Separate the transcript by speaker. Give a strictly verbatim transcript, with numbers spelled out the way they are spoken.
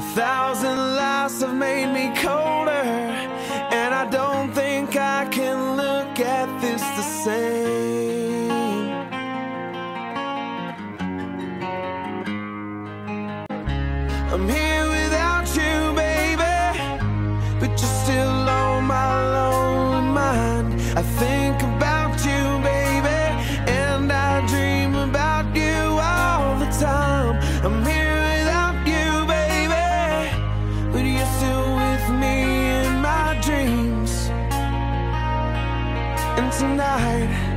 Speaker 1: thousand lies have made me colder, and I don't think I can look at this the same. I'm here without you, baby, but you're still on my lonely mind. I think about you, baby, and I dream about you all the time. I'm here without you, baby, but you're still with me in my dreams. And tonight